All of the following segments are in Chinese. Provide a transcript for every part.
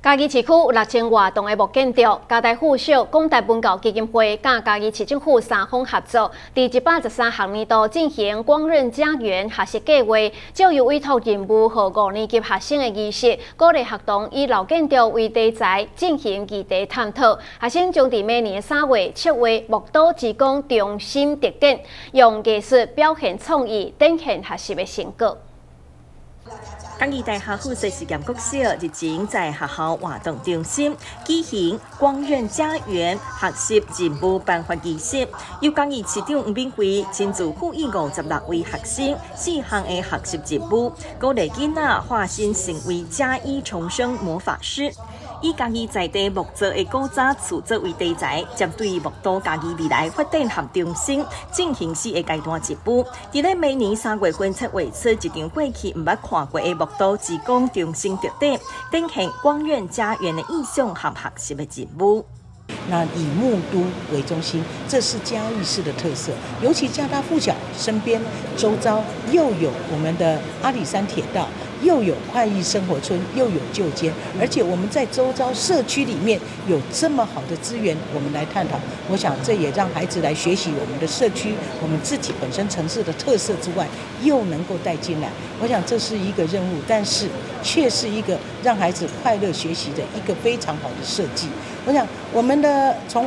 嘉义市区有6000外栋的木建筑，嘉大附小、广大文教基金会甲嘉义市政府3方合作，伫113学年度进行光润家园学习计划，教育委托任务予5年级学生的仪式，鼓励学童以老建筑为题材进行议题探讨。学生将伫每年3月策划木岛之光中心特展，用艺术表现创意，展现学习的成果。 嘉义大学附设实验国小日前在学校活动中心举行光润家园学习任务颁发仪式，由嘉义市长吴秉惠亲自赋予56位学生4项的学习任务，鼓励囡仔化身成为嘉义重生魔法师。 以嘉义在地木造的古早厝作为题材，针对木岛嘉义未来发展合中心进行4个阶段任务。伫咧每年3月份策划出一场过去毋捌看过的木岛之光中心特展，展现光润家园的意象和学习的任务。 那以木都为中心，这是嘉义市的特色。尤其嘉大附小身边周遭又有我们的阿里山铁道，又有快意生活村，又有旧街，而且我们在周遭社区里面有这么好的资源，我们来探讨。我想这也让孩子来学习我们的社区，我们自己本身城市的特色之外，又能够带进来。我想这是一个任务，但是却是一个让孩子快乐学习的一个非常好的设计。 我想，我们的从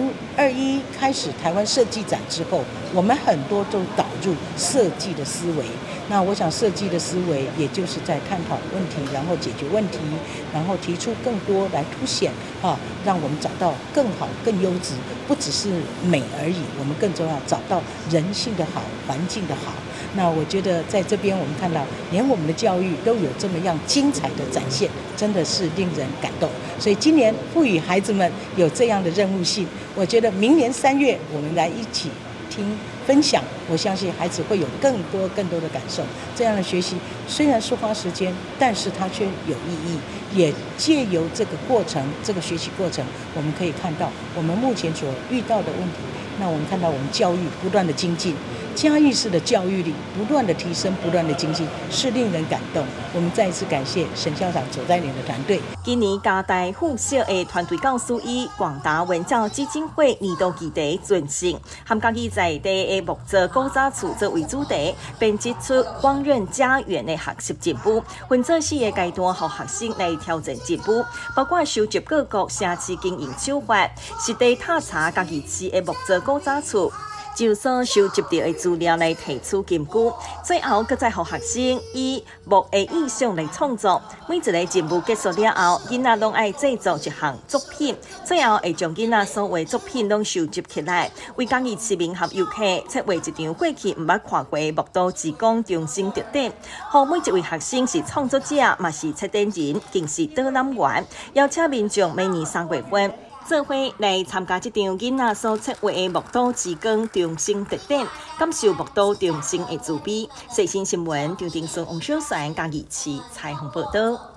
2021开始台湾设计展之后，我们很多都导入设计的思维。那我想，设计的思维也就是在探讨问题，然后解决问题，然后提出更多来凸显让我们找到更好、更优质，不只是美而已。我们更重要找到人性的好、环境的好。 那我觉得在这边我们看到，连我们的教育都有这么样精彩的展现，真的是令人感动。所以今年赋予孩子们有这样的任务性，我觉得明年3月我们来一起听分享，我相信孩子会有更多的感受。这样的学习虽然是花时间，但是它却有意义。也借由这个过程，这个学习过程，我们可以看到我们目前所遇到的问题。那我们看到我们教育不断的精进。 嘉义市的教育力不断的提升，不断的精进，是令人感动。我们再一次感谢沈校长所带领的团队。 今年嘉大附小的团队教师以广达文教基金会年度议题转型，和嘉义在地的木造古早厝作为主题，编辑出光润家园的学习任务，分做4个阶段，让学生来挑战任务，包括收集各国城市经营手法，实地踏查嘉义市的木造古早厝。 就所收集到的资料来提出根据，最后搁再让学生以木的意象来创作。每一个任务结束了后，囡仔拢爱制作一项作品，最后会将囡仔所画作品拢收集起来，为嘉义市民和游客策划一场过去毋捌看过的木岛之光中心特展。让每一位学生是创作者，嘛是策展人，更是导览员，邀请民众每年3月份。 做伙来参加这场囡仔所策划的木岛之光中心特展，感受木岛中心的滋味。最新新闻，张定顺、王小璇嘉义市采访报道。